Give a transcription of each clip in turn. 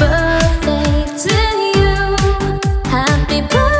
birthday to you. Happy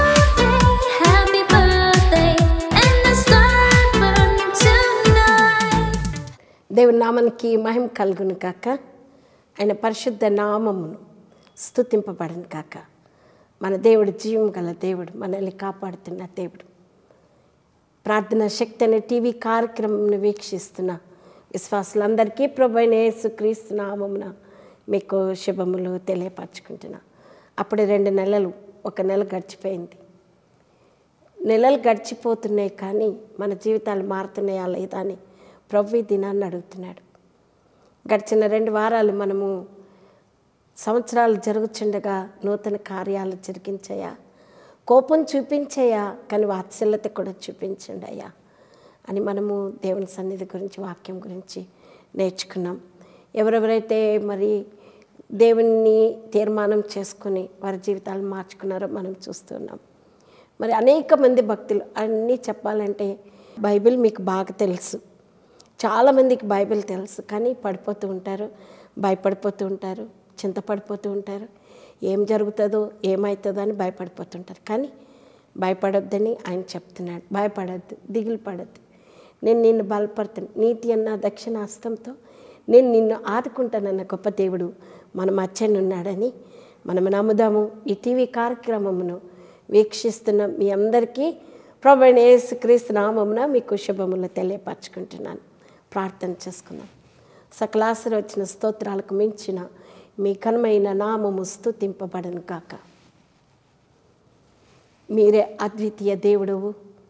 birthday, and the star burn tonight. దేవుని నామానికి మహిమ కలుగును కాక, ఆయన పరిశుద్ధ నామమును స్తుతింపబడును కాక. మన దేవుడు జీవం గల దేవుడు, మనల్ని కాపాడుతున్న దేవుడు. ప్రార్థన శక్తి అనే టీవీ కార్యక్రమంను వీక్షిస్తున్న విశ్వాసులందరికీ ప్రభువైన యేసుక్రీస్తు నామమున మీకు శుభములు తెలియపరచుకుంటున్నా. అప్పుడు 2 నెలలు, 1 నెల గడిచిపోయింది. నెలలు గడిచిపోతున్నాయి కానీ మన జీవితాలు మారుతున్నాయా లేదా అని ప్రభు ఈ దినాన్ని అడుగుతున్నాడు. గడిచిన 2 వారాలు మనము సంవత్సరాలు జరుగుతుండగా నూతన కార్యాలు జరిగించాయా, కోపం చూపించాయా, కానీ వాత్సల్యత కూడా చూపించండి అయ్యా అని మనము దేవుని సన్నిధి గురించి, వాక్యం గురించి నేర్చుకున్నాం. ఎవరెవరైతే మరి దేవుణ్ణి తీర్మానం చేసుకుని వారి జీవితాలు మార్చుకున్నారో మనం చూస్తున్నాం. మరి అనేక మంది భక్తులు అన్నీ చెప్పాలంటే బైబిల్ మీకు బాగా తెలుసు, చాలామందికి బైబిల్ తెలుసు, కానీ పడిపోతూ ఉంటారు, భయపడిపోతూ ఉంటారు, చింతపడిపోతూ ఉంటారు. ఏం జరుగుతుందో ఏమవుతుందో అని భయపడిపోతుంటారు. కానీ భయపడొద్దని ఆయన చెప్తున్నాడు. భయపడద్దు, దిగులు పడద్దు, నేను నిన్ను బలపడుతాను, నీతి అన్న దక్షిణ హస్తంతో నేను నిన్ను ఆదుకుంటానన్న గొప్ప దేవుడు మన మధ్యన ఉన్నాడని మనం నమ్ముదాము. ఈ టీవీ కార్యక్రమమును వీక్షిస్తున్న మీ అందరికీ ప్రభువైన యేసుక్రీస్తు నామమున మీకు శుభములు తెలియపరచుకుంటున్నాను. ప్రార్థన చేసుకుందాం. సకల ఆశీర్వచన స్తోత్రాలకు మించిన మీ ఘనమైన నామము స్తుతింపబడను కాక. మీరే అద్వితీయ దేవుడవు,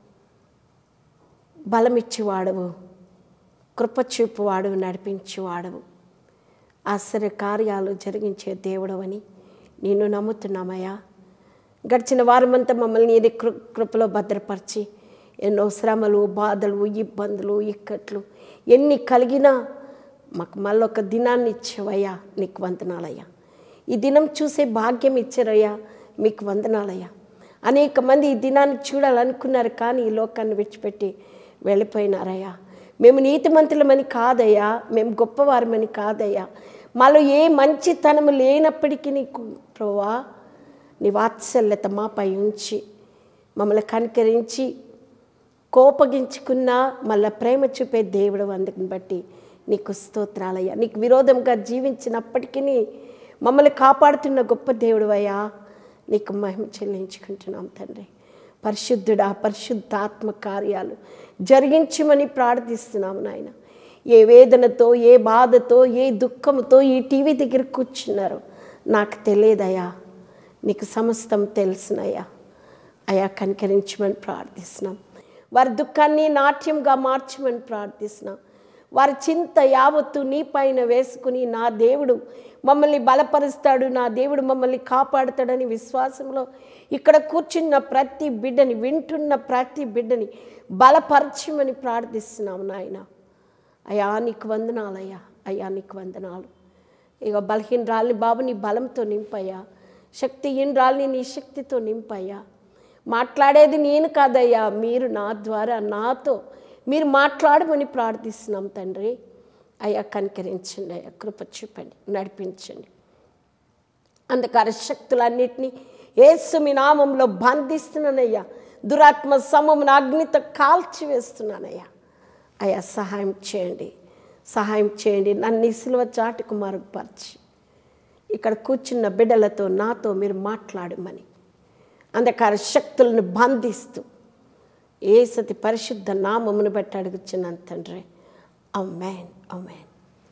బలమిచ్చేవాడవు, కృపచూపువాడవు, నడిపించేవాడవు, ఆశ్చర్య కార్యాలు జరిగించే దేవుడవని నేను నమ్ముతున్నామయ్యా. గడిచిన వారమంతా మమ్మల్ని ఇది కృపలో భద్రపరిచి ఎన్నో శ్రమలు, బాధలు, ఇబ్బందులు, ఇక్కట్లు ఎన్ని కలిగినా మాకు మళ్ళొక దినాన్ని ఇచ్చేవయ్యా, నీకు వందనాలయ్యా. ఈ దినం చూసే భాగ్యం ఇచ్చారయ్యా, మీకు వందనాలయ్యా. అనేక మంది ఈ దినాన్ని చూడాలనుకున్నారు కానీ ఈ లోకాన్ని విడిచిపెట్టి వెళ్ళిపోయినారయ్యా. మేము నీతిమంతులమని కాదయ్యా, మేము గొప్పవారమని కాదయ్యా, మాలో ఏ మంచితనము లేనప్పటికీ నీకు ప్రభువా నీ వాత్సల్యత మాపై ఉంచి మమ్మల్ని కనికరించి కోపగించుకున్నా మళ్ళీ ప్రేమ చూపే దేవుడు, అందుకని బట్టి నీకు స్తోత్రాలయ్యా. నీకు విరోధంగా జీవించినప్పటికీ మమ్మల్ని కాపాడుతున్న గొప్ప దేవుడు అయ్యా, నీకు మహిమ చెల్లించుకుంటున్నాం తండ్రి. పరిశుద్ధుడా, పరిశుద్ధాత్మ కార్యాలు జరిగించమని ప్రార్థిస్తున్నాము నాయన. ఏ వేదనతో, ఏ బాధతో, ఏ దుఃఖంతో ఈ టీవీ దగ్గర కూర్చున్నారో నాకు తెలియదయ్యా, నీకు సమస్తం తెలుసునయ్యా. అయా కనికరించమని ప్రార్థిస్తున్నాం. వారి దుఃఖాన్ని నాట్యంగా మార్చమని ప్రార్థిస్తున్నాం. వారి చింత యావత్తు నీ పైన వేసుకుని నా దేవుడు మమ్మల్ని బలపరుస్తాడు, నా దేవుడు మమ్మల్ని కాపాడుతాడని విశ్వాసంలో ఇక్కడ కూర్చున్న ప్రతి బిడ్డని, వింటున్న ప్రతి బిడ్డని బలపరచమని ప్రార్థిస్తున్నాము నాయన. అయ్యా నీకు వందనాలయ్యా, అయ్యా నీకు వందనాలు. ఇక బలహీనరాల్ని బాబు నీ బలంతో నింపయ్యా, శక్తిహీనరాల్ని నీ శక్తితో నింపయ్యా. మాట్లాడేది నేను కాదయ్యా, మీరు నా ద్వారా నాతో మీరు మాట్లాడమని ప్రార్థిస్తున్నాం తండ్రి. అయ్యా కనికరించండి, అయ్యా కృప చూపండి, నడిపించండి. అంధకార శక్తులన్నిటినీ యేసు మీ నామంలో బంధిస్తున్నానయ్యా. దురాత్మ సమమును అగ్నితో కాల్చివేస్తున్నానయ్యా. అయ్యా సహాయం చేయండి, సహాయం చేయండి. నన్ను ఈ సిలువ చాటుకు మరుగుపరిచి ఇక్కడ కూర్చున్న బిడ్డలతో నాతో మీరు మాట్లాడమని అంధకార శక్తులను బంధిస్తూ యేసతి పరిశుద్ధ నామమును బట్టి అడుగుచున్నాను తండ్రి. ఆమేన్, ఆమేన్.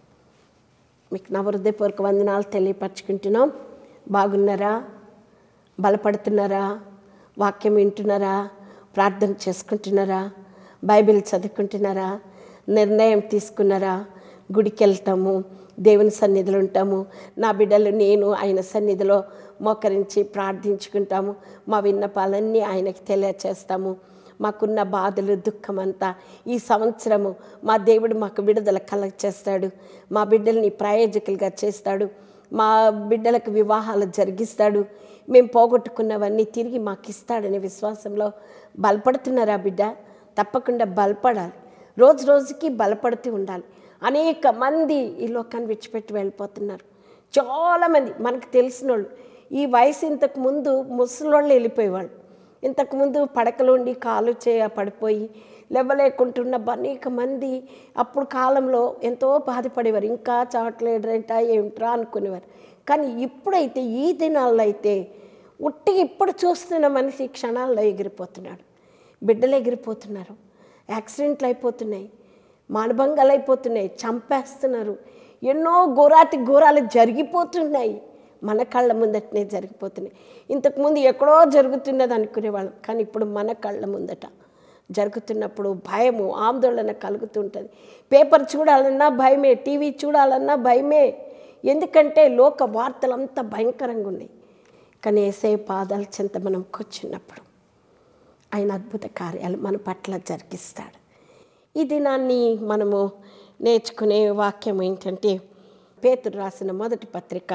మీకు నా హృదయపూర్వక వందనాలు తెలియపరచుకుంటున్నాం. బాగున్నారా? బలపడుతున్నారా? వాక్యం వింటున్నారా? ప్రార్థన చేసుకుంటున్నారా? బైబిల్ చదువుకుంటున్నారా? నిర్ణయం తీసుకున్నారా? గుడికి వెళ్తాము, దేవుని సన్నిధిలో ఉంటాము, నా బిడ్డలు నేను ఆయన సన్నిధిలో మోకరించి ప్రార్థించుకుంటాము, మా విన్నపాలన్నీ ఆయనకి తెలియచేస్తాము. మాకున్న బాధలు, దుఃఖమంతా ఈ సంవత్సరము మా దేవుడు మాకు విడుదల కలగచేస్తాడు, మా బిడ్డల్ని ప్రయోజకులుగా చేస్తాడు, మా బిడ్డలకు వివాహాలు జరిగిస్తాడు, మేము పోగొట్టుకున్నవన్నీ తిరిగి మాకు ఇస్తాడనే విశ్వాసంలో బలపడుతున్నారా బిడ్డ? తప్పకుండా బలపడాలి, రోజు రోజుకి బలపడుతూ ఉండాలి. అనేక మంది ఈ లోకాన్ని విడిచిపెట్టి వెళ్ళిపోతున్నారు. చాలామంది మనకు తెలిసిన వాళ్ళు ఈ వయసు ఇంతకుముందు ముసలోళ్ళు వెళ్ళిపోయేవాళ్ళు. ఇంతకుముందు పడకలు ఉండి కాలు పడిపోయి లేవలేకుంటున్న అనేక మంది అప్పుడు కాలంలో ఎంతో బాధపడేవారు. ఇంకా చావట్లేడంట ఏమిట్రా అనుకునేవారు. కానీ ఇప్పుడైతే ఈ దినాల్లో అయితే ఉట్టిగా ఇప్పుడు చూస్తున్న మనిషి క్షణాల్లో ఎగిరిపోతున్నాడు. బిడ్డలు ఎగిరిపోతున్నారు, యాక్సిడెంట్లు అయిపోతున్నాయి, మానభంగాలు అయిపోతున్నాయి, చంపేస్తున్నారు, ఎన్నో ఘోరాలు జరిగిపోతున్నాయి. మన కళ్ళ ముందటనే జరిగిపోతున్నాయి. ఇంతకుముందు ఎక్కడో జరుగుతున్నది అనుకునేవాళ్ళం, కానీ ఇప్పుడు మన కళ్ళ ముందట జరుగుతున్నప్పుడు భయము ఆందోళన కలుగుతుంటుంది. పేపర్ చూడాలన్నా భయమే, టీవీ చూడాలన్నా భయమే. ఎందుకంటే లోక వార్తలు అంత భయంకరంగా ఉన్నాయి. కానీ యేసయ్య పాదాల చెంత మనం కూర్చున్నప్పుడు ఆయన అద్భుత కార్యాలు మన పట్ల జరిగిస్తాడు. ఈ దినాన్ని మనము నేర్చుకునే వాక్యం ఏంటంటే పేతురు రాసిన మొదటి పత్రిక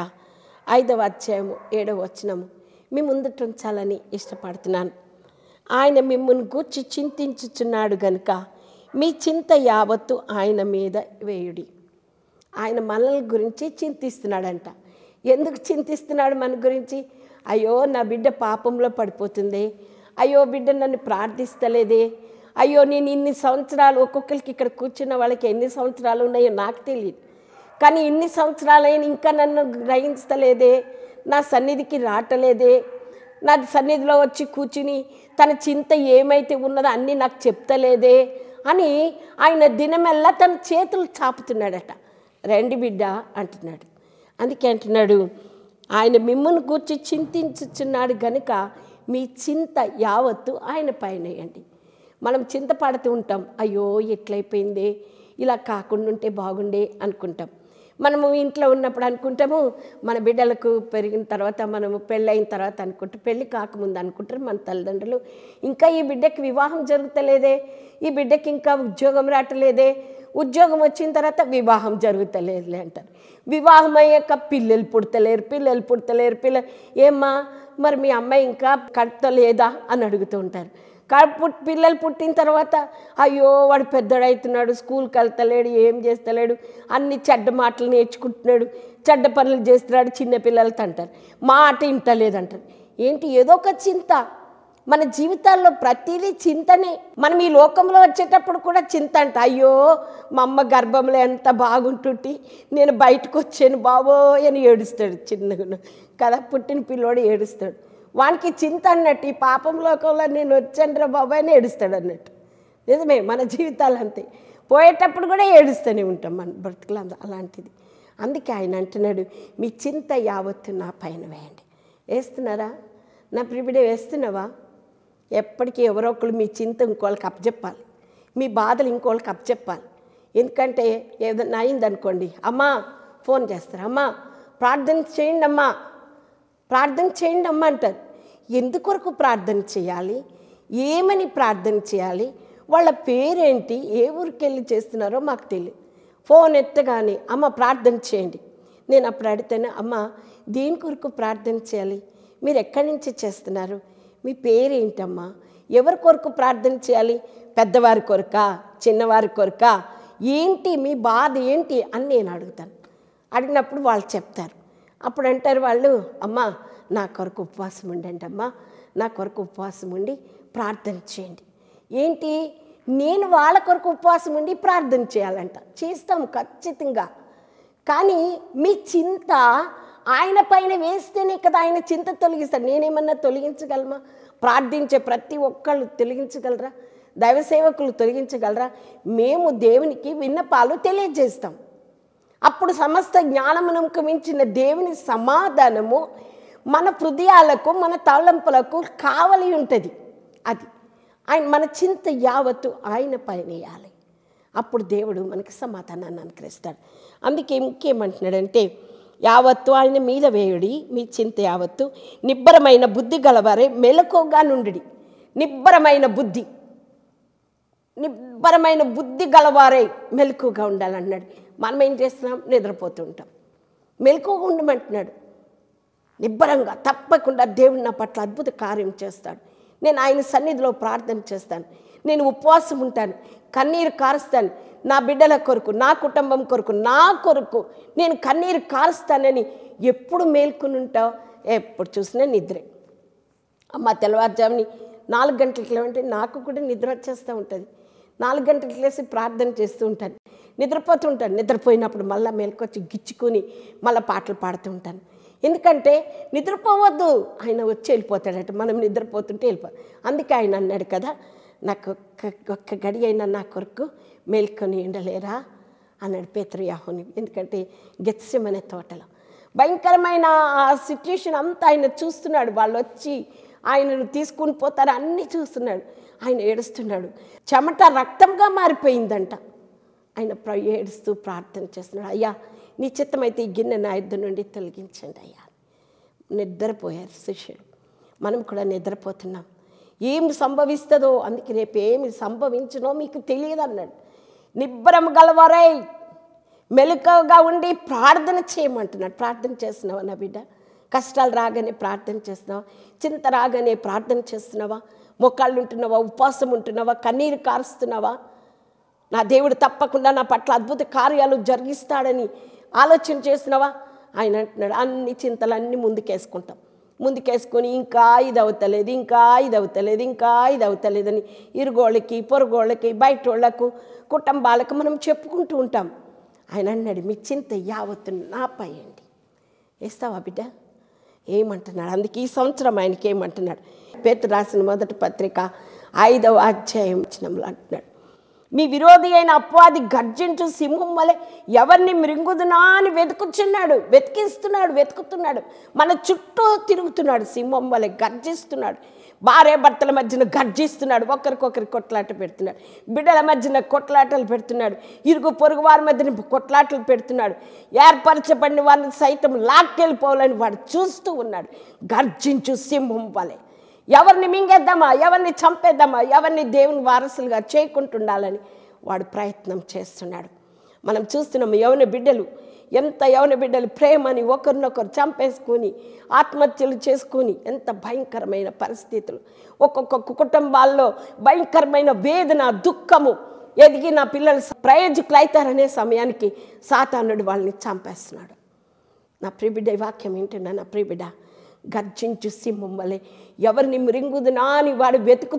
5వ అధ్యాయము 7వ వచనము మీ ముందట ఉంచాలని ఇష్టపడుతున్నాను. ఆయన మిమ్మల్ని గూర్చి చింతించుచున్నాడు గనుక మీ చింత యావత్తు ఆయన మీద వేయుడి. ఆయన మనల గురించి చింతిస్తున్నాడంట. ఎందుకు చింతిస్తున్నాడు మన గురించి? అయ్యో నా బిడ్డ పాపంలో పడిపోతుంది, అయ్యో బిడ్డ నన్ను ప్రార్థిస్తలేదే, అయ్యో నేను ఇన్ని సంవత్సరాలు, ఒక్కొక్కరికి ఇక్కడ కూర్చున్న వాళ్ళకి ఎన్ని సంవత్సరాలు ఉన్నాయో నాకు తెలియదు, కానీ ఇన్ని సంవత్సరాలైనా ఇంకా నన్ను గ్రహించలేదే, నా సన్నిధికి రావట్లేదే, నా సన్నిధిలో వచ్చి కూర్చుని తన చింత ఏమైతే ఉన్నదో అన్నీ నాకు చెప్తలేదే అని ఆయన దినమెల్లా తన చేతులు చాపుతున్నాడట. రండి బిడ్డ అంటున్నాడు. అందుకే అంటున్నాడు ఆయన మిమ్మల్ని కూర్చి చింతించుచున్నాడు గనుక మీ చింత యావత్తు ఆయన పైన వేయండి. మనం చింతపడుతూ ఉంటాం, అయ్యో ఎట్లయిపోయిందే, ఇలా కాకుండా ఉంటే బాగుండే అనుకుంటాం. మనము ఇంట్లో ఉన్నప్పుడు అనుకుంటాము, మన బిడ్డలకు పెరిగిన తర్వాత, మనము పెళ్ళైన తర్వాత అనుకుంటాం, పెళ్ళి కాకముందు అనుకుంటారు మన తల్లిదండ్రులు, ఇంకా ఈ బిడ్డకి వివాహం జరుగుతలేదే, ఈ బిడ్డకి ఇంకా ఉద్యోగం రావట్లేదే, ఉద్యోగం వచ్చిన తర్వాత వివాహం జరుగుతలేదులే అంటారు. వివాహం అయ్యాక పిల్లలు పుడతలేరు. ఏమ్మా మరి మీ అమ్మాయి ఇంకా కడతలేదా అని అడుగుతూ ఉంటారు. పిల్లలు పుట్టిన తర్వాత అయ్యో వాడు పెద్దోడవుతున్నాడు, స్కూల్కి వెళ్తలేడు, ఏం చేస్తలేడు, అన్ని చెడ్డ మాటలు నేర్చుకుంటున్నాడు, చెడ్డ పనులు చేస్తున్నాడు, చిన్నపిల్లలతో అంటారు, మాట ఇంటలేదంటారు. ఏంటి ఏదో ఒక చింత. మన జీవితాల్లో ప్రతిదీ చింతనే. మనం ఈ లోకంలో వచ్చేటప్పుడు కూడా చింత అంట. అయ్యో మా అమ్మ గర్భంలో ఎంత బాగుంటుంటే నేను బయటకు వచ్చాను బాబో అని ఏడుస్తాడు చిన్నగా కదా, పుట్టిన పిల్లోడు ఏడుస్తాడు. వానికి చింత అన్నట్టు, ఈ పాపం లోకంలో నేను వచ్చానురా బాబాయ్ అని ఏడుస్తాడు అన్నట్టు. నిజమే, మన జీవితాలు అంతే. పోయేటప్పుడు కూడా ఏడుస్తూనే ఉంటాం మన బ్రతుకులు అలాంటిది. అందుకే ఆయన అంటున్నాడు మీ చింత యావత్తు నా పైన వేయండి. వేస్తున్నారా నా ప్రిబిడే? వేస్తున్నావా? ఎప్పటికీ ఎవరో ఒకరు మీ చింత ఇంకోళ్ళకి అప్పచెప్పాలి, మీ బాధలు ఇంకోళ్ళకి అప్పచెప్పాలి. ఎందుకంటే ఏదన్నా అయిందనుకోండి, అమ్మా ఫోన్ చేస్తారు, అమ్మా ప్రార్థన చేయండి అమ్మా అంటారు. ఎందుకొరకు ప్రార్థన చేయాలి, ఏమని ప్రార్థన చేయాలి, వాళ్ళ పేరేంటి, ఏ ఊరికి వెళ్ళి చేస్తున్నారో మాకు తెలియదు. ఫోన్ ఎత్తగానే అమ్మ ప్రార్థన చేయండి. నేను అప్పుడు అడిగితేనే, అమ్మ దేని కొరకు ప్రార్థన చేయాలి, మీరు ఎక్కడి నుంచి చేస్తున్నారు, మీ పేరేంటమ్మా, ఎవరి కొరకు ప్రార్థన చేయాలి, పెద్దవారి కొరకా చిన్నవారి కొరకా, ఏంటి మీ బాధ ఏంటి అని నేను అడుగుతాను. అడిగినప్పుడు వాళ్ళు చెప్తారు. అప్పుడు అంటారు వాళ్ళు, అమ్మ నా కొరకు ఉపవాసం ఉండండి అమ్మా, నా కొరకు ఉపవాసం ఉండి ప్రార్థన చేయండి. ఏంటి, నేను వాళ్ళ కొరకు ఉపవాసం ఉండి ప్రార్థన చేయాలంట. చేస్తాం ఖచ్చితంగా. కానీ మీ చింత ఆయన పైన వేస్తేనే కదా ఆయన చింత తొలగిస్తాడు. నేనేమన్నా తొలగించగలమా? ప్రార్థించే ప్రతి ఒక్కళ్ళు తొలగించగలరా? దైవ సేవకులు తొలగించగలరా? మేము దేవునికి విన్నపాలు తెలియజేస్తాం. అప్పుడు సమస్త జ్ఞానమునకు మించిన దేవుని సమాధానము మన హృదయాలకు మన తలంపులకు కావలి ఉంటుంది. అది ఆయన మన చింత యావత్తు ఆయన పైన వేయాలి. అప్పుడు దేవుడు మనకి సమాధానాన్ని అనుగ్రహిస్తాడు. అందుకే ఇంకేమంటున్నాడంటే యావత్తు ఆయన మీద వేయుడి, మీ చింత యావత్తు నిబ్బరమైన బుద్ధి గలవారే మెలకుగా నుండి. నిబ్బరమైన బుద్ధి గలవారే మెలకుగా ఉండాలన్నాడు. మనం ఏం చేస్తున్నాం? నిద్రపోతూ ఉంటాం. మెలకుగా ఉండమంటున్నాడు. నిబ్బరంగా తప్పకుండా దేవుడు నా పట్ల అద్భుత కార్యం చేస్తాడు. నేను ఆయన సన్నిధిలో ప్రార్థన చేస్తాను, నేను ఉపవాసం ఉంటాను, కన్నీరు కారుస్తాను, నా బిడ్డల కొరకు, నా కుటుంబం కొరకు, నా కొరకు నేను కన్నీరు కారుస్తానని ఎప్పుడు మేల్కొని ఉంటావు? ఎప్పుడు చూసినా నిద్రే. అమ్మ తెల్లవారుజాముని 4 గంటలకు లేవంటే నాకు కూడా నిద్ర వచ్చేస్తూ ఉంటుంది. 4 గంటలకు లేసి ప్రార్థన చేస్తూ ఉంటాను, నిద్రపోతూ ఉంటాను. నిద్రపోయినప్పుడు మళ్ళీ మేల్కొచ్చి గిచ్చుకొని మళ్ళీ పాటలు పాడుతూ ఉంటాను. ఎందుకంటే నిద్రపోవద్దు, ఆయన వచ్చి వెళ్ళిపోతాడట, మనం నిద్రపోతుంటే వెళ్ళిపోతాం. అందుకే ఆయన అన్నాడు కదా, నాకు ఒక్క గడి అయినా నా కొరకు మేల్కొని ఉండలేరా అన్నాడు పేతురు యాహోని. ఎందుకంటే గెత్సెమనే తోటలో భయంకరమైన ఆ సిచ్యుయేషన్ అంతా ఆయన చూస్తున్నాడు. వాళ్ళు వచ్చి ఆయనను తీసుకుని పోతారు, అన్నీ చూస్తున్నాడు. ఆయన ఏడుస్తున్నాడు, చెమట రక్తంగా మారిపోయిందంట. ఆయన ఏడుస్తూ ప్రార్థన చేస్తున్నాడు, అయ్యా నీ చిత్తమైతే ఈ గిన్నె నా యుద్ధ నుండి తొలగించండి అయ్యా. నిద్రపోయారు శిష్యుడు. మనం కూడా నిద్రపోతున్నాం. ఏమి సంభవిస్తుందో, అందుకే రేపు ఏమి సంభవించునో మీకు తెలియదు అన్నాడు. నిబ్బరం గలవారై మెలకువగా ఉండి ప్రార్థన చేయమంటున్నాడు. ప్రార్థన చేస్తున్నావా నా బిడ్డ? కష్టాలు రాగానే ప్రార్థన చేస్తున్నావా? చింత రాగానే ప్రార్థన చేస్తున్నావా? మొక్కాళ్ళు ఉంటున్నావా? ఉపవాసం ఉంటున్నావా? కన్నీరు కారుస్తున్నావా? నా దేవుడు తప్పకుండా నా పట్ల అద్భుత కార్యాలు జరిగిస్తాడని ఆలోచన చేస్తున్నావా? ఆయన అంటున్నాడు, అన్ని చింతలన్నీ ముందుకేసుకొని ఇంకా ఇది అవుతలేదు, ఇంకా ఇది అవుతలేదు, ఇంకా ఇది అవుతలేదని ఇరుగోళ్ళకి, పొరుగోళ్ళకి, బయట వాళ్ళకు, కుటుంబాలకు మనం చెప్పుకుంటూ ఉంటాం. ఆయన అన్నాడు, మీ చింత యావత్తు నాపై అండి. వేస్తావా బిడ్డ? ఏమంటున్నాడు? అందుకే ఈ సంవత్సరం ఆయనకి ఏమంటున్నాడు? పేతురు రాసిన మొదటి పత్రిక 5వ అధ్యాయం వచనంలో అంటున్నాడు, మీ విరోధి అయిన అపవాది గర్జించు సింహం వలె ఎవరిని మృంగుదునా అని వెతుకుతున్నాడు. మన చుట్టూ తిరుగుతున్నాడు, సింహం వలె గర్జిస్తున్నాడు. భార్య భర్తల మధ్యన గర్జిస్తున్నాడు, ఒకరికొకరి కొట్లాట పెడుతున్నాడు, బిడ్డల మధ్యన కొట్లాటలు పెడుతున్నాడు, ఇరుగు పొరుగు వారి మధ్యన కొట్లాటలు పెడుతున్నాడు. ఏర్పరచబడిన వారిని సైతం లాక్కెళ్ళిపోవాలని వాడు చూస్తూ ఉన్నాడు. గర్జించు సింహం వలె ఎవరిని మింగేద్దామా, ఎవరిని చంపేద్దామా, ఎవరిని దేవుని వారసులుగా చేయకుంటుండాలని వాడు ప్రయత్నం చేస్తున్నాడు. మనం చూస్తున్నాం యవన బిడ్డలు ప్రేమని ఒకరినొకరు చంపేసుకొని ఆత్మహత్యలు చేసుకొని ఎంత భయంకరమైన పరిస్థితులు, ఒక్కొక్క కుటుంబాల్లో భయంకరమైన వేదన, దుఃఖము, ఎదిగిన పిల్లలు ప్రయోజకులు అవుతారనే సమయానికి సాతానుడు వాళ్ళని చంపేస్తున్నాడు. నా ప్రియబిడ్డ ఈ వాక్యం ఏంటన్నా? నా ప్రియబిడ్డ, గర్జించు సింహం వలె ఎవరిని మృంగుదునా అని వాడు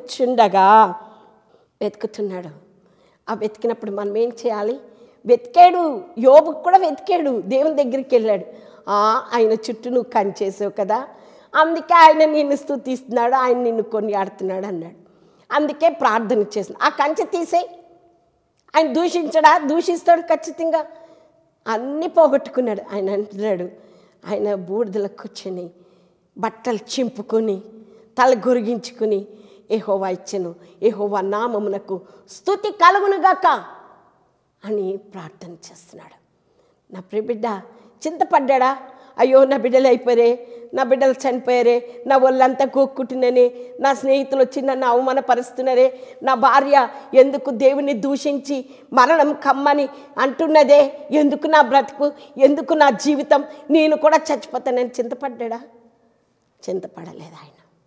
వెతుకుతున్నాడు. ఆ వెతికినప్పుడు మనం ఏం చేయాలి? వెతికాడు, యోబుకు కూడా వెతికాడు, దేవుని దగ్గరికి వెళ్ళాడు. ఆయన చుట్టూ నువ్వు కంచేసావు కదా, అందుకే ఆయన నిన్ను స్తుతిస్తున్నాడు, ఆయన నిన్ను కొనియాడుతున్నాడు అన్నాడు. అందుకే ప్రార్థన చేసిన ఆ కంచె తీసేయి. ఆయన దూషిస్తాడు ఖచ్చితంగా. అన్నీ పోగొట్టుకున్నాడు. ఆయన అంటున్నాడు, ఆయన బూడిదలో కూర్చొని బట్టలు చింపుకొని తల గొరిగించుకుని యెహోవా ఇచ్చెను, యెహోవా నామమునకు స్తుతి కలుగునుగాక అని ప్రార్థన చేస్తున్నాడు. నా ప్రియబిడ్డ చింతపడ్డా? అయ్యో నా బిడ్డలు అయిపోయారే, నా బిడ్డలు చనిపోయారే, నా ఒళ్ళంతా గోక్కుంటున్నానే, నా స్నేహితులు వచ్చి నన్ను అవమానపరుస్తున్నారే, నా భార్య ఎందుకు దేవుని దూషించి మరణం కమ్మని అంటున్నదే, ఎందుకు నా బ్రతుకు, ఎందుకు నా జీవితం, నేను కూడా చచ్చిపోతానని చింతపడ్డా? చింతపడలేదు.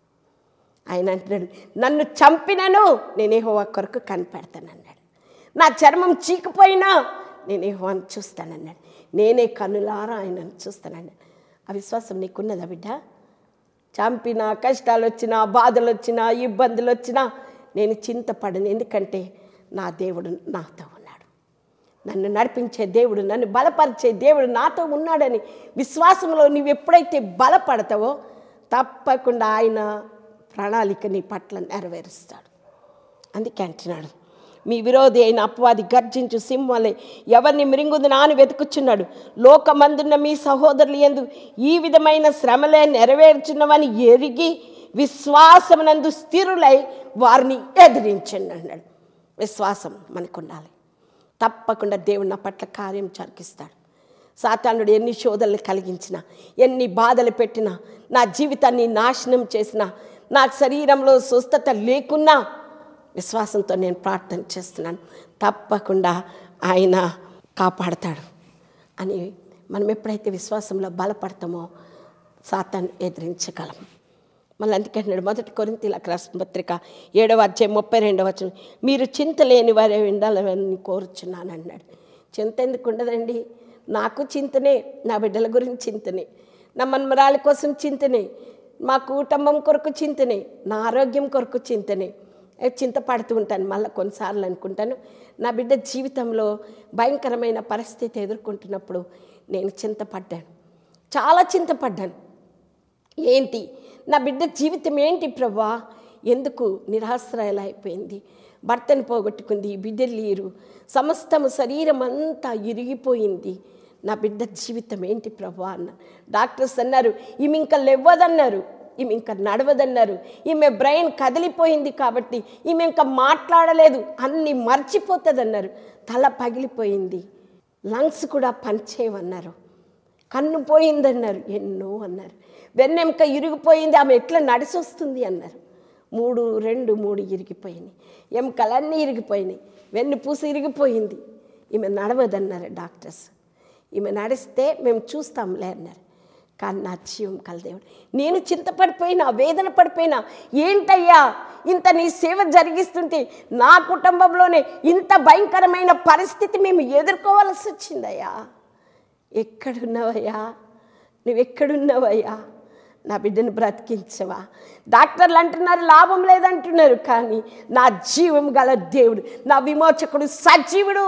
ఆయన అంటున్నాడు, నన్ను చంపినను నేను యెహోవా కొరకు కనిపెడతానన్నాడు. నా చర్మం చీకిపోయినా నేను యెహోవాను చూస్తానన్నాడు. నేనే కన్నులారా ఆయనను చూస్తానన్నాడు. ఆ విశ్వాసం నీకున్నదా బిడ్డ? చంపినా, కష్టాలు వచ్చినా, బాధలు వచ్చినా, ఇబ్బందులు వచ్చినా నేను చింతపడను. ఎందుకంటే నా దేవుడు నాతో ఉన్నాడు, నన్ను నడిపించే దేవుడు, నన్ను బలపరిచే దేవుడు నాతో ఉన్నాడని విశ్వాసంలో నువ్వు ఎప్పుడైతే బలపడతావో తప్పకుండా ఆయన ప్రణాళిక నీ పట్ల నెరవేరుస్తాడు. అందుకే అంటున్నాడు, మీ విరోధి అయిన అపవాది గర్జించు సింహలే ఎవరిని మృంగుదునా అని వెతుకుచున్నాడు. లోకమందున్న మీ సహోదరులు యందు ఈ విధమైన శ్రమలే నెరవేర్చున్నవని ఎరిగి విశ్వాసమునందు స్థిరులై వారిని ఎదిరించండి అన్నాడు. విశ్వాసం మనకు ఉండాలి. తప్పకుండా దేవుడు నా పట్ల కార్యం జరిగిస్తాడు. సాతానుడు ఎన్ని శోధనలు కలిగించినా, ఎన్ని బాధలు పెట్టినా, నా జీవితాన్ని నాశనం చేసినా, నా శరీరంలో స్వస్థత లేకున్నా విశ్వాసంతో నేను ప్రార్థన చేస్తున్నాను, తప్పకుండా ఆయన కాపాడతాడు అని మనం ఎప్పుడైతే విశ్వాసంలో బలపడతామో సాతాను ఎదిరించగలం. మళ్ళీ అందుకంటున్నాడు 1 కొరింథీయులకు రాసిన పత్రిక 7వ అధ్యాయం 32వ వచనం, మీరు చింత లేని వారే ఉండాలని కోరుచున్నాను అన్నాడు. చింత ఎందుకు ఉండదండి? నాకు చింతనే, నా బిడ్డల గురించి చింతనే, నా మన్మరాల కోసం చింతనే, మా కుటుంబం కొరకు చింతనే, నా ఆరోగ్యం కొరకు చింతనే. చింతపడుతూ ఉంటాను. మళ్ళీ కొన్నిసార్లు అనుకుంటాను, నా బిడ్డ జీవితంలో భయంకరమైన పరిస్థితి ఎదుర్కొంటున్నప్పుడు నేను చింతపడ్డాను, చాలా చింతపడ్డాను. ఏంటి నా బిడ్డ జీవితం ఏంటి ప్రభువా, ఎందుకు నిరాశ్రయాలు అయిపోయింది, భర్తను పోగొట్టుకుంది, బిడ్డలు లేరు, సమస్తము శరీరం అంతా ఇరిగిపోయింది, నా బిడ్డ జీవితం ఏంటి ప్రభువా అన్న. డాక్టర్స్ అన్నారు ఈమె ఇంకా లేవదన్నారు, ఈమె ఇంకా నడవదన్నారు, ఈమె బ్రెయిన్ కదిలిపోయింది కాబట్టి ఈమె ఇంకా మాట్లాడలేదు, అన్నీ మర్చిపోతుంది అన్నారు, తల పగిలిపోయింది, లంగ్స్ కూడా పనిచేయవన్నారు, కన్ను పోయిందన్నారు, ఎన్నో అన్నారు, వెన్నెముక ఇరిగిపోయింది, ఆమె ఎట్లా నడిచి వస్తుంది అన్నారు. 3 ఇరిగిపోయినాయి, ఎముకలన్నీ ఇరిగిపోయినాయి, వెన్నుపూస ఇరిగిపోయింది, ఈమె నడవదన్నారు డాక్టర్స్. ఈమె నడిస్తే మేము చూస్తాంలే అన్నారు. కానీ నా జీవం కలదేవుడు, నేను చింతపడిపోయినా, వేదన పడిపోయినా, ఏంటయ్యా ఇంత నీ సేవ జరిగిస్తుంటే నా కుటుంబంలోనే ఇంత భయంకరమైన పరిస్థితి మేము ఎదుర్కోవాల్సి వచ్చిందయ్యా, ఎక్కడున్నావయ్యా, నువ్వెక్కడున్నావయ్యా, నా బిడ్డను బ్రతికించవా. డాక్టర్లు అంటున్నారు లాభం లేదంటున్నారు, కానీ నా జీవం గల దేవుడు, నా విమోచకుడు సజీవుడు,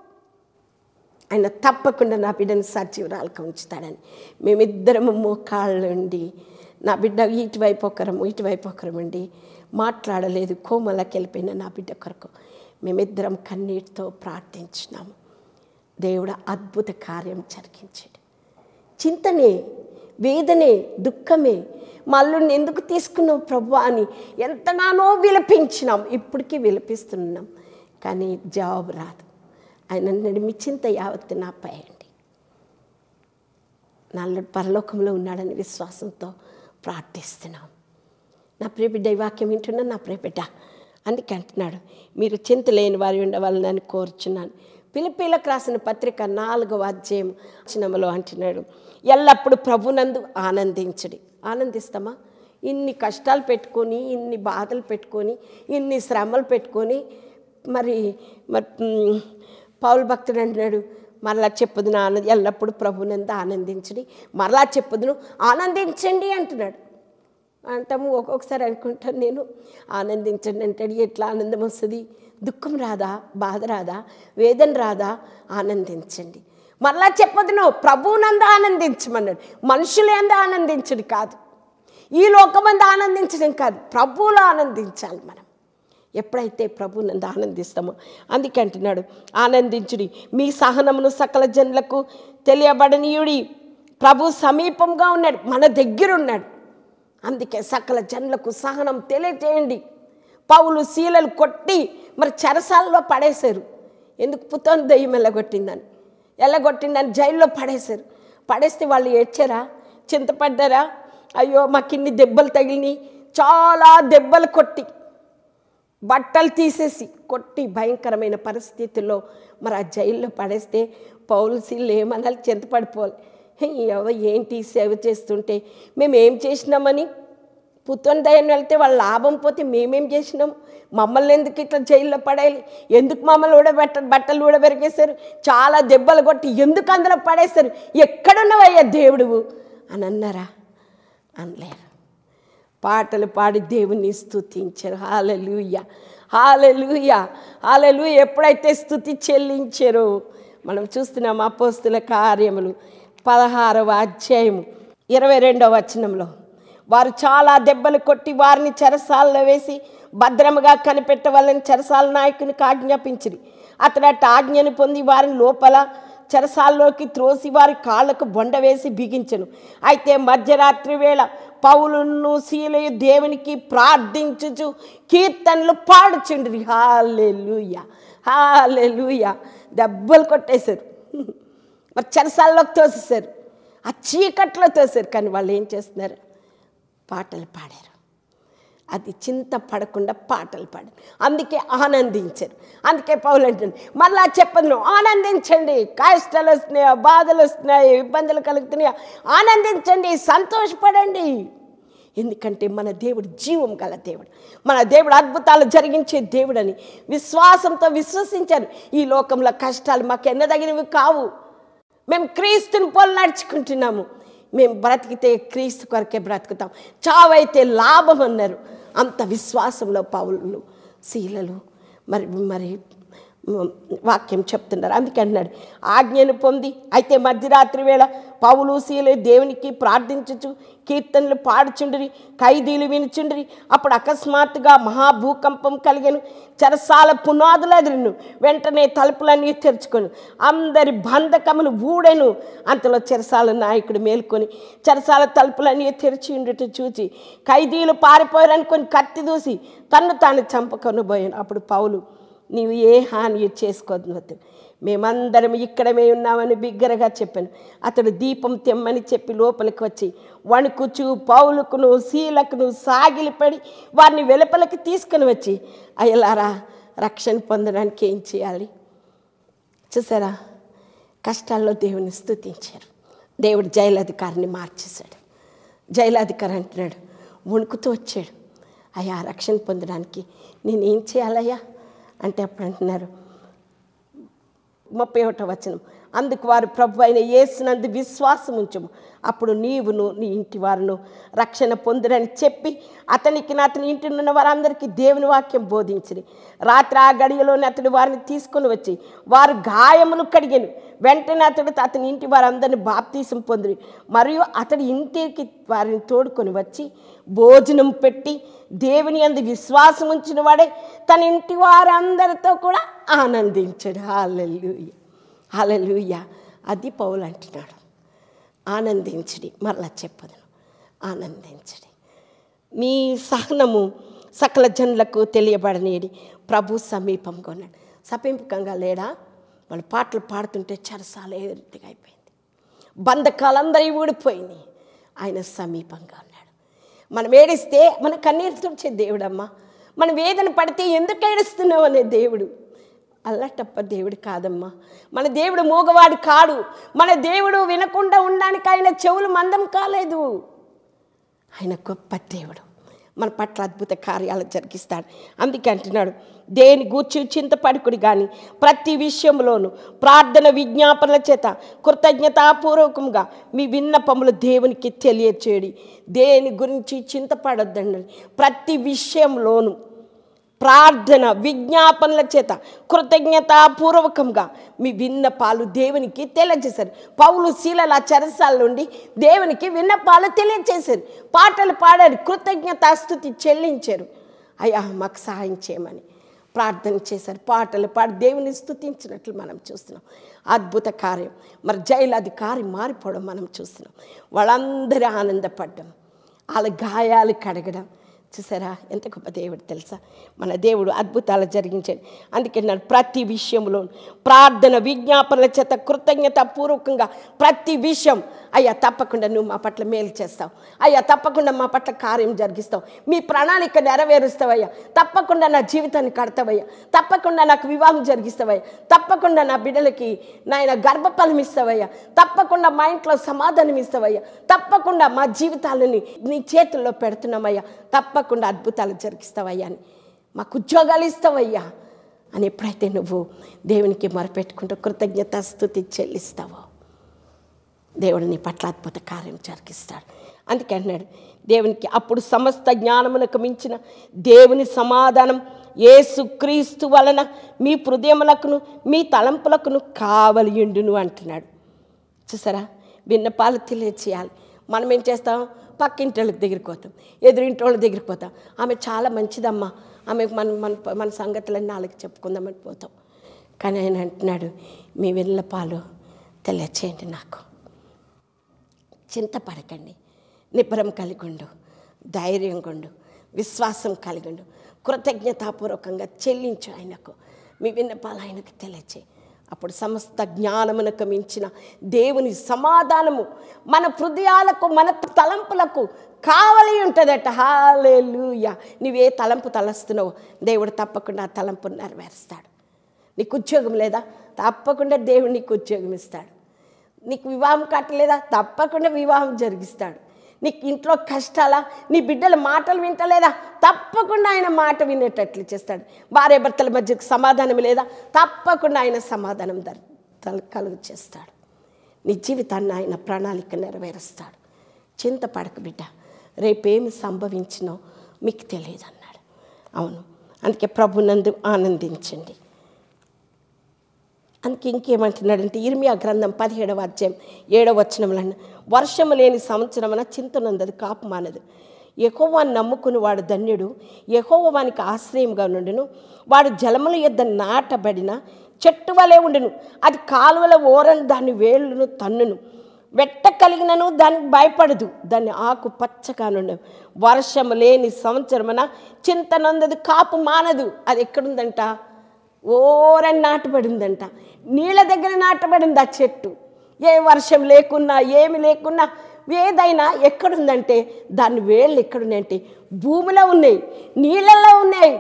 ఆయన తప్పకుండా నా బిడ్డను సజీవురాలుగా ఉంచుతాడని మేమిద్దరము మోకాళ్ళుండి, నా బిడ్డ ఇటువైపు ఒకరం ఉండి మాట్లాడలేదు, కోమలకి వెళ్ళిపోయిన నా బిడ్డ కొరకు మేమిద్దరం కన్నీటితో ప్రార్థించినాము. దేవుడు అద్భుత కార్యం జరిగించాడు. చింతనే, వేదనే, దుఃఖమే, మా అల్లుడిని ఎందుకు తీసుకున్నావు ప్రభు అని ఎంతగానో విలపించినాం, ఇప్పటికీ విలపిస్తున్నాం, కానీ జవాబు రాదు. ఆయన అన్నాడు మీ చింత యావత్తు నాపై అండి, నా అల్లుడు పరలోకంలో ఉన్నాడని విశ్వాసంతో ప్రార్థిస్తున్నాం. నా ప్రియబిడ్డ ఈ వాక్యం వింటున్నా నా ప్రియబిడ్డ, అందుకే అంటున్నాడు మీరు చింత లేని వారి ఉండవాలని కోరుచున్నాను. ఫిలిప్పీలకు రాసిన పత్రిక 4వ అధ్యాయం వచనంలో అంటున్నాడు ఎల్లప్పుడూ ప్రభునందు ఆనందించడి. ఆనందిస్తామా? ఇన్ని కష్టాలు పెట్టుకొని, ఇన్ని బాధలు పెట్టుకొని, ఇన్ని శ్రమలు పెట్టుకొని, మరి పౌలు భక్తుడు అంటున్నాడు మరలా చెప్పుదును ఎల్లప్పుడూ ప్రభునందు ఆనందించడి, మరలా చెప్పుదును ఆనందించండి అంటున్నాడు. అంటాము ఒక్కొక్కసారి అనుకుంటాను నేను, ఆనందించండి అంటాడు, ఎట్లా ఆనందం వస్తుంది? దుఃఖం రాదా, బాధ రాదా, వేదన రాదా? ఆనందించండి. మరలా చెప్పదును ప్రభువునందు ఆనందించమన్నాడు. మనుషులందు ఆనందించడు కాదు, ఈ లోకమందు ఆనందించడం కాదు, ప్రభువులో ఆనందించాలి మనం. ఎప్పుడైతే ప్రభువునందు ఆనందిస్తామో, అందుకే అంటున్నాడు ఆనందించుడి, మీ సహనమును సకల జనులకు తెలియబడనీయుడి, ప్రభు సమీపంగా ఉన్నాడు, మన దగ్గర ఉన్నాడు. అందుకే సకల జనులకు సహనం తెలియజేయండి. పౌలు శీలలు కొట్టి మరి చెరసాలలో పడేశారు. ఎందుకు? పుత్తోని దెయ్యం ఎల్లగొట్టిందని జైల్లో పడేశారు. పడేస్తే వాళ్ళు ఏడ్చారా, చింతపడ్డారా? అయ్యో మాకిన్ని దెబ్బలు తగిలినాయి, చాలా దెబ్బలు కొట్టి, బట్టలు తీసేసి కొట్టి భయంకరమైన పరిస్థితుల్లో మరి ఆ జైల్లో పడేస్తే పౌలు శీలలు ఏమనాలి? చింతపడిపోవాలి. ఏంటి సేవ చేస్తుంటే మేము ఏం చేసినామని? పుత్తోని దయ్యం వెళ్తే వాళ్ళ లాభం పోతే మేమేం చేసినాం? మమ్మల్ని ఎందుకు ఇట్లా జైల్లో పడేయాలి? ఎందుకు మమ్మల్ని బట్టలు ఊడబెరిగేశారు, చాలా దెబ్బలు కొట్టి ఎందుకు అందులో పడేశారు? ఎక్కడున్నావయ్యా దేవుడువు అని అన్నారా? అనలేరు. పాటలు పాడి దేవుని స్తుతించారు. హల్లెలూయా, హల్లెలూయా, హల్లెలూయా. ఎప్పుడైతే స్తుతి చెల్లించారో మనం చూస్తున్నాం అపోస్తుల కార్యములు 16వ అధ్యాయం 22వ వచనంలో, వారు చాలా దెబ్బలు కొట్టి వారిని చెరసాలలో వేసి భద్రముగా కనిపెట్టవాలని చెరసాల నాయకునికి ఆజ్ఞాపించిరి. అతడు అట్ట ఆజ్ఞను పొంది వారిని లోపల చెరసాల్లోకి త్రోసి వారి కాళ్లకు బొండ వేసి బిగించెను. అయితే మధ్యరాత్రి వేళ పౌలును శీలయు దేవునికి ప్రార్థించుచు కీర్తనలు పాడుచుండ్రి. హల్లెలూయా, హల్లెలూయా. దెబ్బలు కొట్టేశారు, మరి చెరసాల్లోకి తోసేశారు, ఆ చీకట్లో తోసారు. కానీ వాళ్ళు ఏం చేస్తున్నారు? పాటలు పాడారు. అది చింత పడకుండా పాటలు పాడారు. అందుకే ఆనందించారు. అందుకే పౌలు అంటుంది మళ్ళా చెప్పదు ఆనందించండి, కష్టాలు వస్తున్నాయా, బాధలు వస్తున్నాయి, ఇబ్బందులు కలుగుతున్నాయా, ఆనందించండి, సంతోషపడండి. ఎందుకంటే మన దేవుడు జీవం గల దేవుడు, మన దేవుడు అద్భుతాలు జరిగించే దేవుడని విశ్వాసంతో విశ్వసించారు. ఈ లోకంలో కష్టాలు మాకు ఎన్నదగినవి కావు, మేము క్రీస్తుని పోలి నడుచుకుంటున్నాము, మేము బ్రతికితే క్రీస్తు కొరకే బ్రతుకుతాం, చావైతే లాభం అన్నారు. అంత విశ్వాసంలో పౌలు శీలలు మరి వాక్యం చెప్తున్నారు. అందుకే అన్నాడు, ఆజ్ఞను పొంది అయితే మధ్యరాత్రి వేళ పౌలు శీలలు దేవునికి ప్రార్థించుచు కీర్తనలు పాడుచుండ్రి, ఖైదీలు వినుచుండ్రి. అప్పుడు అకస్మాత్తుగా మహాభూకంపం కలిగెను, చెరసాల పునాదులు అదిరిను, వెంటనే తలుపులన్నీ తెరుచుకొని అందరి బంధకములు ఊడెను. అంతలో చెరసాల నాయకుడు మేల్కొని చెరసాల తలుపులన్నీ తెరిచి ఉండటం చూచి ఖైదీలు పారిపోయారనుకొని కత్తి దూసి తన్ను తాను చంపుకొని పోయాను. అప్పుడు పౌలు, నీవు ఏ హాని చేసుకోవద్దు, మేమందరం ఇక్కడమే ఉన్నామని బిగ్గరగా చెప్పాను. అతడు దీపం తెమ్మని చెప్పి లోపలికి వచ్చి వణుకుచు పౌలుకును శీలకును సాగిలిపడి వారిని వెలుపలికి తీసుకుని వచ్చి, అయ్యలారా రక్షణ పొందడానికి ఏం చేయాలి? చూసారా, కష్టాల్లో దేవుని స్తుతించారు. దేవుడు జైలధికారిని మార్చేశాడు. జైలధికారి అంటున్నాడు, వణుకుతూ వచ్చాడు, అయ్యా రక్షణ పొందడానికి నేనేం చేయాలయ్యా అంటే అప్పుడు అంటున్నారు 31వ వచనం, అందుకు వారు ప్రభు అయిన యేసునందు విశ్వాసం ఉంచుము, అప్పుడు నీవును నీ ఇంటి వారును రక్షణ పొందురని చెప్పి అతనికి అతని ఇంటి ఉన్న వారందరికీ దేవుని వాక్యం బోధించింది. రాత్రి ఆ గడియలోని అతడు వారిని తీసుకొని వచ్చి వారు గాయములు కడిగాను. వెంటనే అతని ఇంటి వారందరిని బాప్తీసం పొందిరి. మరియు అతడి ఇంటికి వారిని తోడుకొని వచ్చి భోజనం పెట్టి దేవుని యందు విశ్వాసం ఉంచిన వాడే తన ఇంటి వారందరితో కూడా ఆనందించాడు. హల్లెలూయా, హల్లెలూయా. అది పౌలు అంటున్నాడు, ఆనందించడి. మరలా చెప్పదును, ఆనందించడి. నీ సహనము సకల జనులకు తెలియబడనేది ప్రభు సమీపంగా ఉన్నాడు. సమీపంగా లేడా? వాళ్ళు పాటలు పాడుతుంటే చెరసాల రీతిగా అయిపోయింది, బంధకాలందరూ ఊడిపోయినాయి. ఆయన సమీపంగా ఉన్నాడు. మనం ఏడిస్తే మన కన్నీరు తుడిచే దేవుడమ్మా. మనం వేదన పడితే ఎందుకు ఏడుస్తున్నావు అనే దేవుడు. అల్లటప్ప దేవుడు కాదమ్మా. మన దేవుడు మూగవాడు కాడు. మన దేవుడు వినకుండా ఉండడానికి ఆయన చెవులు మందం కాలేదు. ఆయన గొప్ప దేవుడు, మన పట్ల అద్భుత కార్యాలు జరిగిస్తాడు. అందుకే అంటున్నాడు, దేని గూర్చి చింతపడుకుడి కానీ ప్రతి విషయంలోనూ ప్రార్థన విజ్ఞాపనల చేత కృతజ్ఞతాపూర్వకంగా మీ విన్నపములు దేవునికి తెలియచేయడి. దేని గురించి చింతపడొద్దండి, ప్రతి విషయంలోనూ ప్రార్థన విజ్ఞాపనల చేత కృతజ్ఞతాపూర్వకంగా మీ విన్నపాలు దేవునికి తెలియజేశారు. పౌలు శీలల చెరసాల నుండి దేవునికి విన్నపాలు తెలియజేశారు, పాటలు పాడారు, కృతజ్ఞతాస్తుతి చెల్లించారు. అయ్యా మాకు సహాయం చేయమని ప్రార్థన చేశారు, పాటలు పాడి దేవుని స్తుతించినట్లు మనం చూస్తున్నాం. అద్భుత కార్యం. మరి జైలధికారి మారిపోవడం మనం చూస్తున్నాం. వాళ్ళందరూ ఆనందపడ్డం, వాళ్ళ గాయాలు కడగడం. చూసారా ఎంత గొప్ప దేవుడు తెలుసా? మన దేవుడు అద్భుతాలు జరిగించాడు. అందుకే నేను ప్రతి విషయంలో ప్రార్థన విజ్ఞాపనల చేత కృతజ్ఞతాపూర్వకంగా ప్రతి విషయం, అయ్యా తప్పకుండా నువ్వు మా పట్ల మేలు చేస్తావు, అయ్యా తప్పకుండా మా పట్ల కార్యం జరిగిస్తావు, మీ ప్రణాళిక నెరవేరుస్తావయ్యా, తప్పకుండా నా జీవితాన్ని కడతావయ్యా, తప్పకుండా నాకు వివాహం జరిగిస్తావయ్యా, తప్పకుండా నా బిడ్డలకి నాయన గర్భఫలం ఇస్తావయ్యా, తప్పకుండా మా ఇంట్లో సమాధానం ఇస్తావయ్యా, తప్పకుండా మా జీవితాలని నీ చేతుల్లో పెడుతున్నామయ్యా, తప్పకుండా అద్భుతాలు జరిగిస్తావయ్యా అని, మాకు ఉద్యోగాలు ఇస్తావయ్యా అని ఎప్పుడైతే నువ్వు దేవునికి మొరపెట్టుకుంటూ కృతజ్ఞతాస్తుతి చెల్లిస్తావో దేవుడు నీ పట్ల అద్భుత కార్యం జరిగిస్తాడు. అందుకే అన్నాడు దేవునికి, అప్పుడు సమస్త జ్ఞానమునకు మించిన దేవుని సమాధానం యేసుక్రీస్తు వలన మీ హృదయములకును మీ తలంపులకును కావలియుండును అంటున్నాడు. చూసారా, విన్నపాలు తెలియచేయాలి. మనం ఏం చేస్తాం? పక్కింటి వాళ్ళకి దగ్గరికి పోతాం, ఎదురింటి వాళ్ళ దగ్గరికి పోతాం. ఆమె చాలా మంచిదమ్మా, ఆమె మన మన మన సంగతులన్నీ వాళ్ళకి చెప్పుకుందామని పోతాం. కానీ ఆయన అంటున్నాడు, మీ విన్నపాలు తెలియచేయండి, నాకు చింతపడకండి, నిబ్బరం కలిగుండు, ధైర్యం కొండు, విశ్వాసం కలిగుండు, కృతజ్ఞతాపూర్వకంగా చెల్లించు ఆయనకు, మీ విన్నపాలు ఆయనకు తెలియచేయి. అప్పుడు సమస్త జ్ఞానమునకు మించిన దేవుని సమాధానము మన హృదయాలకు మన తలంపులకు కావలి ఉంటుందట. హల్లెలూయా. నువ్వే తలంపు తలస్తున్నావో దేవుడు తప్పకుండా ఆ తలంపును నెరవేరుస్తాడు. నీకు ఉద్యోగం లేదా? తప్పకుండా దేవుడు నీకు ఉద్యోగం ఇస్తాడు. నీకు వివాహం కట్టలేదా? తప్పకుండా వివాహం జరిగిస్తాడు. నీకు ఇంట్లో కష్టాలా, నీ బిడ్డల మాటలు వింటలేదా, తప్పకుండా ఆయన మాట వినేటట్లు చేస్తాడు. భార్య భర్తల మధ్యకు సమాధానం లేదా, తప్పకుండా ఆయన సమాధానం కలుగు చేస్తాడు. నీ జీవితాన్ని ఆయన ప్రణాళిక నెరవేరుస్తాడు. చింతపడకు బిడ్డ, రేపేమి సంభవించినో మీకు తెలియదు అన్నాడు. అవును, అందుకే ప్రభునందు ఆనందించండి. అందుకే ఇంకేమంటున్నాడంటే ఇర్మియా గ్రంథం 17వ అధ్యాయం 7వ వచనంలో, వర్షము లేని సంవత్సరమున చింతనందదు, కాపు మానదు. యెహోవాను నమ్ముకుని వాడు ధన్యుడు, యెహోవా వానికి ఆశ్రయంగా నుండును. వాడు జలముల యొద్ద నాటబడిన చెట్టు వలె ఉండును, అది కాలువల ఓరను దాని వేళ్ళను తన్నును. వెట్ట కలిగినను దానికి భయపడదు, దాన్ని ఆకు పచ్చగా నుండు. వర్షము లేని సంవత్సరమున చింతనందదు, కాపు మానదు. అది ఎక్కడుందంట? ఓరని నాటబడిందంట, నీళ్ళ దగ్గర నాటబడింది ఆ చెట్టు. ఏ వర్షం లేకున్నా ఏమి లేకున్నా ఏదైనా ఎక్కడుందంటే దాని వేళ్ళు ఎక్కడున్నాయంటే భూమిలో ఉన్నాయి, నీళ్ళల్లో ఉన్నాయి.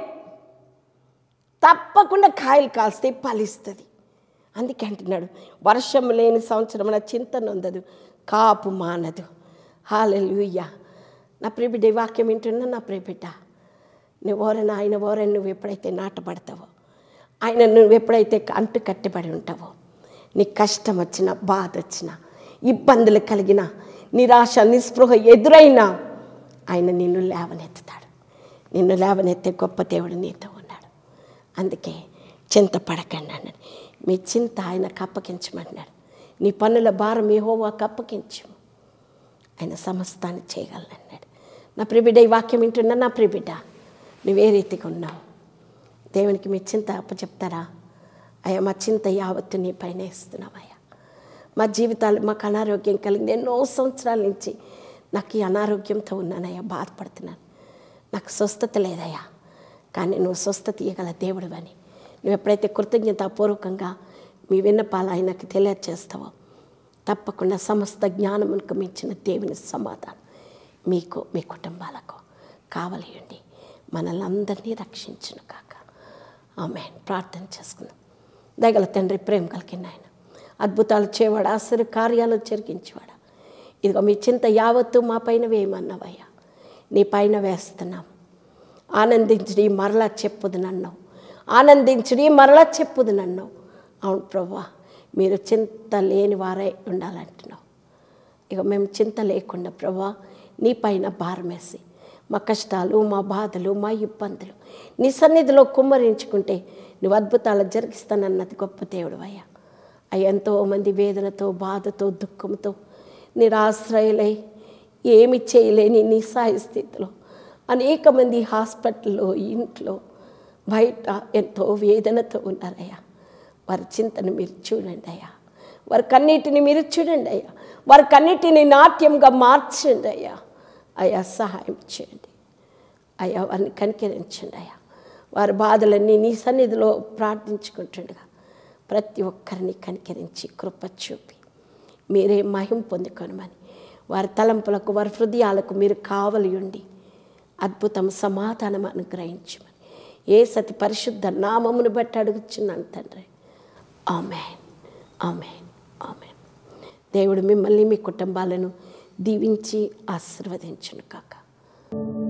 తప్పకుండా కాయలు కాస్తే ఫలిస్తుంది. అందుకే అంటున్నాడు వర్షం లేని సంవత్సరమున చింతనందదు, కాపు మానదు. హల్లెలూయా. నా ప్రియబిడ్డ ఈ వాక్యం వింటున్నా నా ప్రియబిడ్డ, నువ్వోరని ఆయన ఓరని నువ్వు ఎప్పుడైతే నాటబడతావో, ఆయన నువ్వు ఎప్పుడైతే అంటు కట్టబడి ఉంటావో, నీ కష్టం వచ్చినా, బాధ వచ్చినా, ఇబ్బందులు కలిగిన, నిరాశ నిస్పృహ ఎదురైనా ఆయన నిన్ను లేవనెత్తుతాడు. నిన్ను లేవనెత్తే గొప్ప దేవుడు నీతో ఉన్నాడు. అందుకే చింతపడకండి అన్నాడు. మీ చింత ఆయనకు అప్పగించమన్నాడు. నీ పనుల భారం యెహోవాకు అప్పగించు, ఆయన సమస్తాన్ని చేయగలనన్నాడు. నా ప్రియబిడ్డ ఈ వాక్యం వింటున్నా నా ప్రియబిడ్డ, నువ్వే రీతిగా ఉన్నావు. దేవునికి మీ చింత అప్పచెప్తారా? అయ్యా మా చింత యావత్తు నీ పైన ఇస్తున్నామయ్యా. మా జీవితాలు మాకు అనారోగ్యం కలిగింది, ఎన్నో సంవత్సరాల నుంచి నాకు ఈ అనారోగ్యంతో ఉన్నానయ్యా, బాధపడుతున్నాను, నాకు స్వస్థత లేదయ్యా. కానీ నువ్వు స్వస్థత ఇవ్వగల దేవుడు అని నువ్వు ఎప్పుడైతే కృతజ్ఞతాపూర్వకంగా మీ విన్నపాలు ఆయనకు తెలియజేస్తావో, తప్పకుండా సమస్త జ్ఞానమునకు మించిన దేవుని సమాధానం మీకు మీ కుటుంబాలకు కావలియండి. మనల్ని అందరినీ రక్షించును కాక. ఆమేన్. ప్రార్థన చేసుకుందాం. దయగల తండ్రి, ప్రేమ కలిగిన ఆయన, అద్భుతాలు చేయవాడు, ఆశ్చర్య కార్యాలు జరిగించేవాడు, ఇదిగో మీ చింత యావత్తు మా పైన వేయమన్నావయ్యా. నీ పైన వేస్తున్నాం. ఆనందించుడి మరలా చెప్పుదు నన్నావు, ఆనందించుడి మరలా చెప్పుదు నన్నావు. అవును ప్రభువా, మీరు చింత లేని వారై ఉండాలంటున్నావు. ఇక మేము చింత లేకుండా ప్రభువా నీ పైన భారం వేసి మా కష్టాలు, మా బాధలు, మా ఇబ్బందులు నీ సన్నిధిలో కుమ్మరించుకుంటే నువ్వు అద్భుతాలు జరిగిస్తానన్నది గొప్ప దేవుడు అయ్యా. ఎంతోమంది వేదనతో, బాధతో, దుఃఖంతో నిరాశ్రయులై ఏమి చేయలేని నిస్సహాయ స్థితిలో అనేక మంది హాస్పిటల్లో, ఇంట్లో, బయట ఎంతో వేదనతో ఉన్నారయ్యా. వారి చింతను మీరు చూడండి అయ్యా, వారి కన్నిటిని మీరు చూడండి అయ్యా, వారి కన్నిటిని నాట్యంగా మార్చండి అయ్యా. అయ్యా సహాయం చేయండి అయ్యా, వారిని కనికరించండి అయ్యా. వారి బాధలన్నీ నీ సన్నిధిలో ప్రార్థించుకుంటుండగా ప్రతి ఒక్కరిని కనికరించి కృప చూపి మీరే మహిమ పొందుకొనమని, వారి తలంపులకు, వారి హృదయాలకు మీరు కావలి ఉండి అద్భుతం, సమాధానం అనుగ్రహించమని యేసతి పరిశుద్ధ నామమును బట్టి అడుగుచున్నాను తండ్రి. ఆమేన్, ఆమేన్, ఆమేన్. దేవుడు మిమ్మల్ని, మీ కుటుంబాలను దీవించి ఆశీర్వదించును కాక.